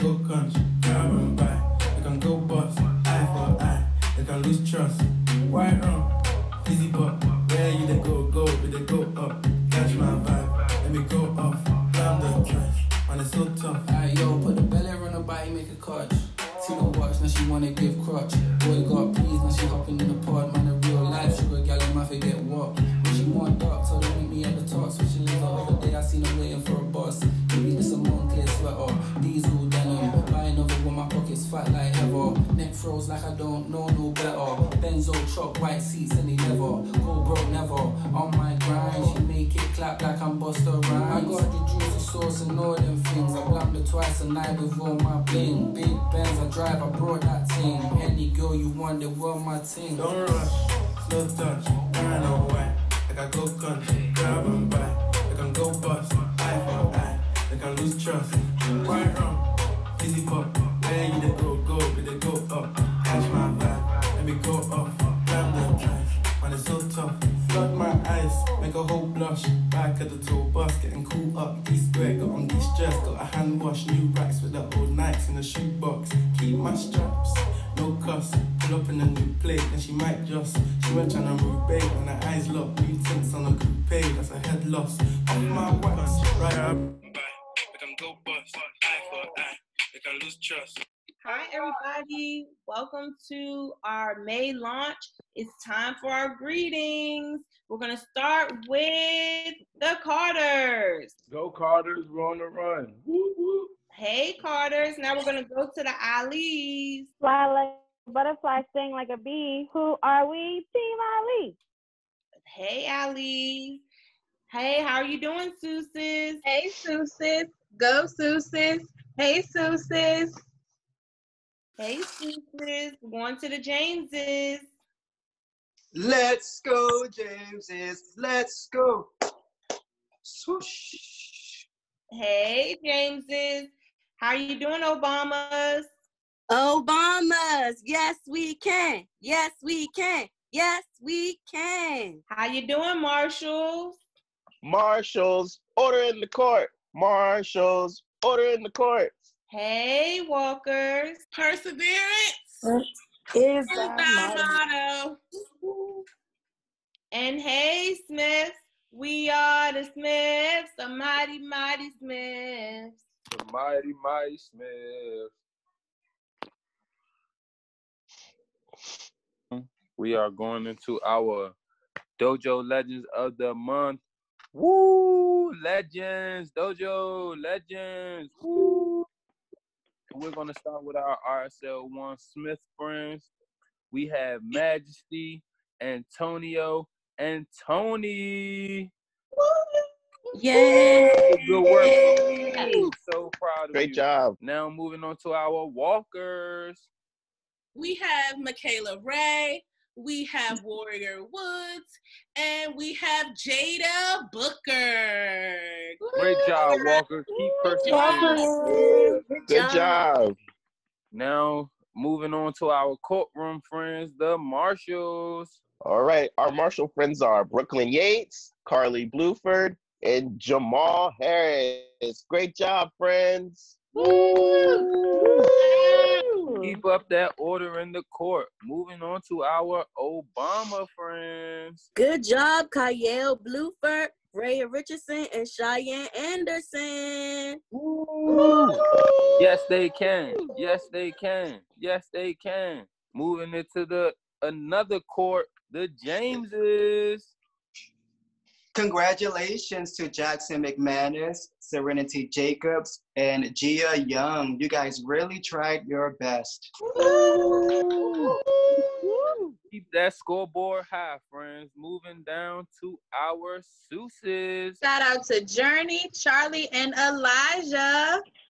go country, grab and buy. They can go bust, eye for eye. They can lose trust. Why wrong? Easy pop. Where you they go, but they go up. Catch my vibe, let me go off. Down the trash, man, it's so tough. Alright, yo, put the belly on her body, make a clutch. See the watch, now she wanna give crutch. Boy got pleased, now she hopping in the pod. Man, a real life sugar gal, I might forget what. When she want dark, so they meet me at the top. Switching lanes the other day, I seen her waiting for a bus. Maybe this a Moncler sweater, diesel denim. Buying over with my pockets fat like ever. Neck froze like I don't know no better. Benzo truck, white seats and they never. Go broke never, on my grind. She make it clap like I'm Busta Rhymes. I got the juicy sauce and all them things. I blammed her twice a night with all my bling. Big Benz I drive, I brought that thing. Any girl you want, they want my thing. Don't rush, slow touch, I know why. Like I go country, grab and buy. They can go bust, eye for eye. They can lose trust. Why wrong? Easy pop. Where you they go, but they go up. Catch my vibe, let me go off. Grab the trash, man, it's so tough. Flood my eyes, make a whole blush. Back at the tour bus, getting cool up. D-square, got on de-stress, got a hand wash. New racks with the old Nikes in the shoebox. Keep my straps, no cuss. Pull up in a new plate, and she might just. She went tryna move bait, when her eyes locked. New tints on a coupe, that's a head loss. Off my wax, right up. They can go bust, eye for eye. They can lose trust. Hi, everybody. Welcome to our May launch. It's time for our greetings. We're going to start with the Carters. Go Carters, we're on the run. Woo, woo. Hey, Carters. Now we're going to go to the Alis. Fly like a butterfly, sting like a bee. Who are we? Team Ali. Hey, Ali. Hey, how are you doing, Susis? Hey, Susis. Go, Susis. Hey, Susis. Hey, Susis. We're going to the Jameses. Let's go, Jameses. Let's go. Swoosh. Hey, Jameses. How are you doing, Obamas? Obamas. Yes, we can. Yes, we can. Yes, we can. How you doing, Marshalls? Marshals, order in the court. Marshals, order in the court. Hey, Walkers. Perseverance Is our motto. And hey, Smiths. We are the Smiths, the mighty, mighty Smiths. The mighty, mighty Smith. We are going into our Dojo Legends of the Month. Woo! Legends, Dojo Legends. Woo! We're going to start with our RSL1 Smith friends. We have Majesty, Antonio, and Tony. Yay! Good work. Woo. So proud of you. Great job. Now moving on to our Walkers. We have Michaela Ray. We have Warrior Woods. And we have Jada Booker. Great job, Walker. Keep persevering. Good job. Now, moving on to our courtroom friends, the Marshalls. All right. Our Marshall friends are Brooklyn Yates, Carly Bluford, and Jamal Harris. Great job, friends. Woo! Keep up that order in the court. Moving on to our Obama friends. Good job, Kyle Bluford, Raya Richardson, and Cheyenne Anderson. Woo! Yes, they can. Yes, they can. Yes, they can. Moving into another court, the Jameses. Congratulations to Jackson McManus, Serenity Jacobs, and Gia Young. You guys really tried your best. Woo! Keep that scoreboard high, friends. Moving down to our Seuses. Shout out to Journey, Charlie, and Elijah.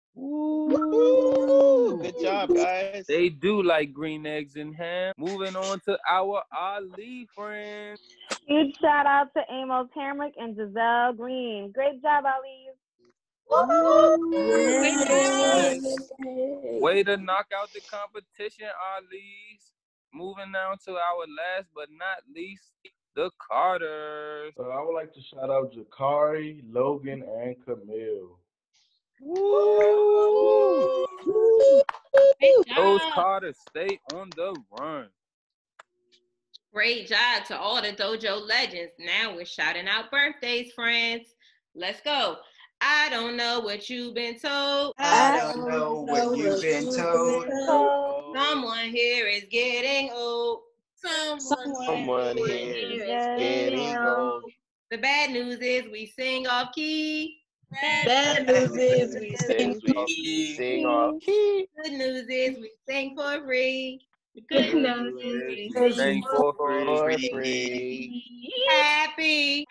Woo! Good job, guys. They do like green eggs and ham. Moving on to our Ali friends. Huge shout out to Amos Hamrick and Giselle Green. Great job, Ali. Way to knock out the competition, Ali's. Moving down to our last but not least, the Carters. I would like to shout out Jakari, Logan, and Camille. Woo! Coach Carter, stay on the run. Great job to all the Dojo legends. Now we're shouting out birthdays, friends. Let's go. I don't know what you've been told. I don't know what you've been told. Someone here is getting old. Someone here is getting old. The bad news is we sing off key. Bad news is we sing Sing off key. Good news is we sing for free. Good news is we Sing for free. Happy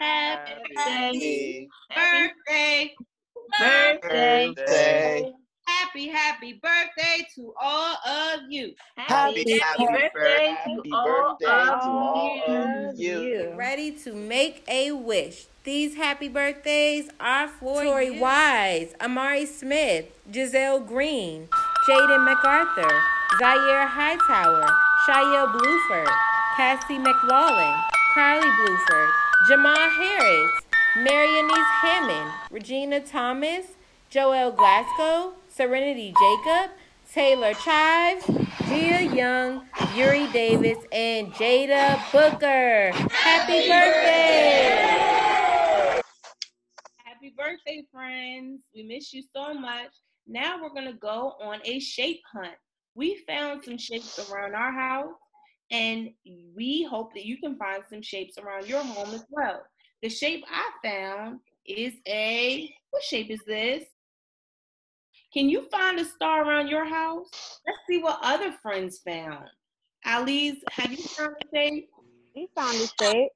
birthday. Happy birthday to all of you. Happy birthday to all of you. Ready to make a wish. These happy birthdays are for Tori Wise, Amari Smith, Giselle Green, Jaden MacArthur, Zaire Hightower, Shia Bluford, Cassie McLaughlin, Carly Bluford, Jamal Harris, Marianise Hammond, Regina Thomas, Joelle Glasgow, Serenity Jacob, Taylor Chives, Gia Young, Yuri Davis, and Jada Booker. Happy birthday! Happy birthday, friends. We miss you so much. Now we're going to go on a shape hunt. We found some shapes around our house, and we hope that you can find some shapes around your home as well. The shape I found is what shape is this? Can you find a star around your house? Let's see what other friends found. Alice, have you found a shape? We found a shape.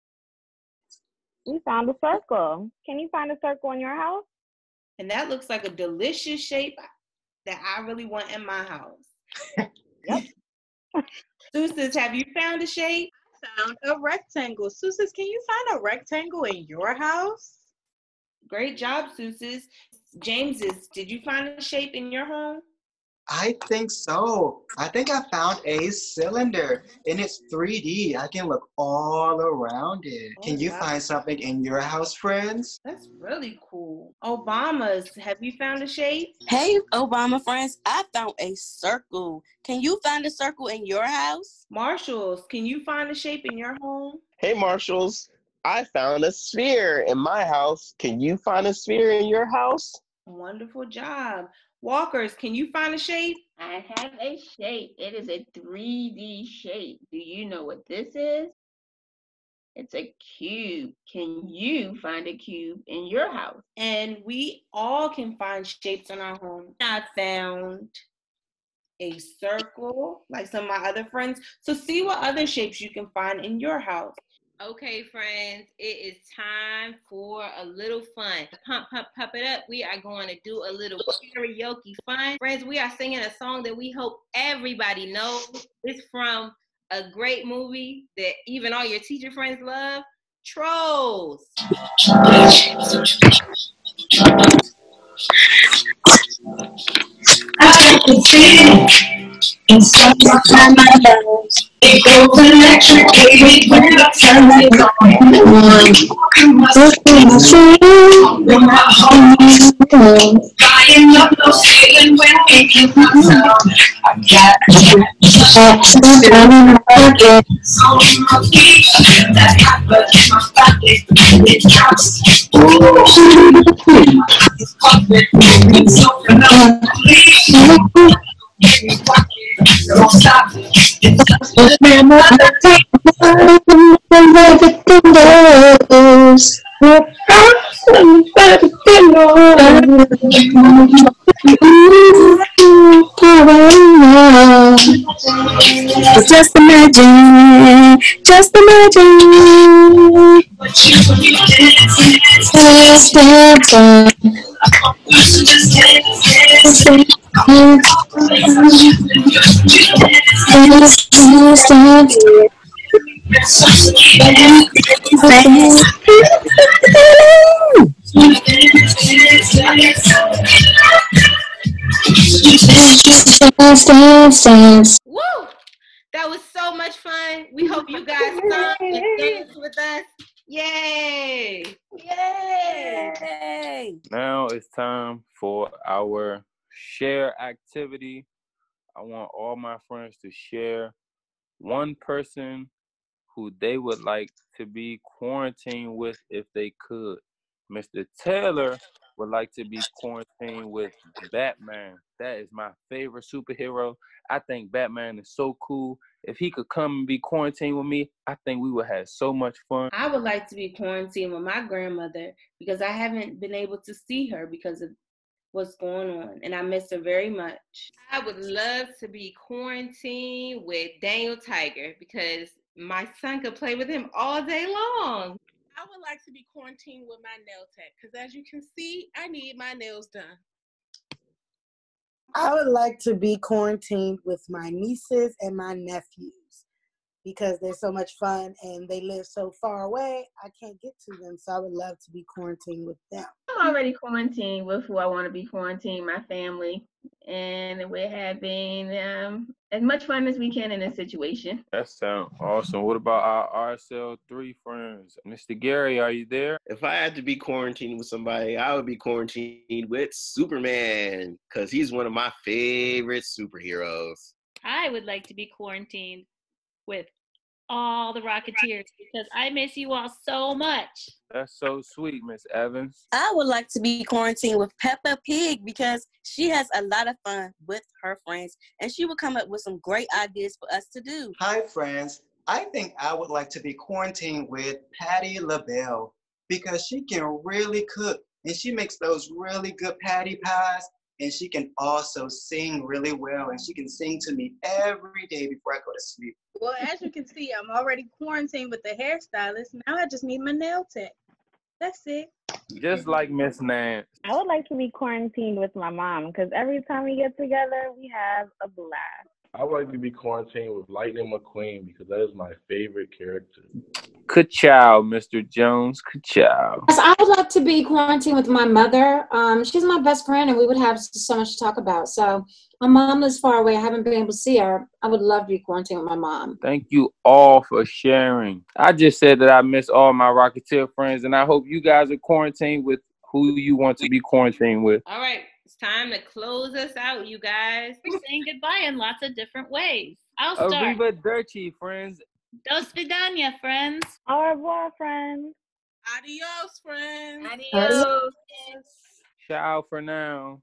We found a circle. Can you find a circle in your house? And that looks like a delicious shape that I really want in my house. Yep. Susan, have you found a shape? I found a rectangle. Susan, can you find a rectangle in your house? Great job, Susan. James's, did you find a shape in your home? I think so. I think I found a cylinder and it's 3D. I can look all around it. Oh, Can you wow. find something in your house, friends? That's really cool. Obama's, have you found a shape? Hey, Obama friends, I found a circle. Can you find a circle in your house? Marshall's, can you find a shape in your home? Hey, Marshalls, I found a sphere in my house. Can you find a sphere in your house? Wonderful job. Walkers, can you find a shape? I have a shape. It is a 3D shape. Do you know what this is? It's a cube. Can you find a cube in your house? And we all can find shapes in our home. I found a circle, like some of my other friends. So see what other shapes you can find in your house. Okay, friends, it is time for a little fun. Pump it up. We are going to do a little karaoke fun. Friends, we are singing a song that we hope everybody knows. It's from a great movie that even all your teacher friends love, Trolls. I can feel inside my lungs. It goes electric when I turn it on. When my heart is flying up no ceiling when it hits my tongue. I got so on my feet. That hot blood in my body, it counts. It's pumping, it's so phenomenally. Don't stop. It's just another thing. Everything goes. Just imagine. But you Woo! That was so much fun. We hope you guys sung and danced with us. Yay! Yay! Now it's time for our share activity. I want all my friends to share one person who they would like to be quarantined with if they could. Mr. Taylor would like to be quarantined with Batman. That is my favorite superhero. I think Batman is so cool. If he could come and be quarantined with me, I think we would have so much fun. I would like to be quarantined with my grandmother because I haven't been able to see her because of what's going on, and I miss her very much. I would love to be quarantined with Daniel Tiger because my son could play with him all day long. I would like to be quarantined with my nail tech because, as you can see, I need my nails done. I would like to be quarantined with my nieces and my nephews because they're so much fun and they live so far away, I can't get to them. So I would love to be quarantined with them. I'm already quarantined with who I want to be quarantined, my family. And we're having as much fun as we can in this situation. That sounds awesome. What about our RSL3 friends? Mr. Gary, are you there? If I had to be quarantined with somebody, I would be quarantined with Superman because he's one of my favorite superheroes. I would like to be quarantined with all the Rocketeers because I miss you all so much. That's so sweet, Miss Evans. I would like to be quarantined with Peppa Pig because she has a lot of fun with her friends and she would come up with some great ideas for us to do. Hi, friends. I think I would like to be quarantined with Patti LaBelle because she can really cook and she makes those really good patty pies and she can also sing really well and she can sing to me every day before I go to sleep. Well, as you can see, I'm already quarantined with the hairstylist. Now I just need my nail tech. That's it. Just like Miss Nance. I would like to be quarantined with my mom because every time we get together, we have a blast. I would like to be quarantined with Lightning McQueen because that is my favorite character. Ka-chow, Mr. Jones. Ka-chow. Yes, I would like to be quarantined with my mother. She's my best friend, and we would have so much to talk about. So my mom lives far away. I haven't been able to see her. I would love to be quarantined with my mom. Thank you all for sharing. I just said that I miss all my Rocketeer friends, and I hope you guys are quarantined with who you want to be quarantined with. All right, it's time to close us out, you guys. We're saying goodbye in lots of different ways. I'll start. Arrivederci, friends. Dos vidania, friends. Au revoir, friends. Adios, friends. Adios. Ciao for now.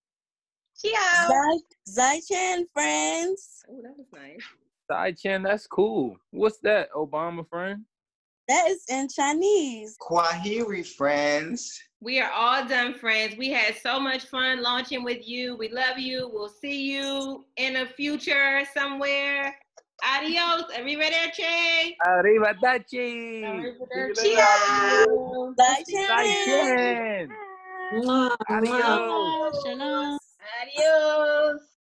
Ciao. Zai-chan, friends. Oh, that was nice. Sai-chan, that's cool. What's that, Obama friend? That is in Chinese. Kwahiri, friends. We are all done, friends. We had so much fun launching with you. We love you. We'll see you in the future somewhere. Adios. Arrivederci. Arrivederci. Ciao. Sai-chan. Mwah, mwah. Adios. Shalom. Adios.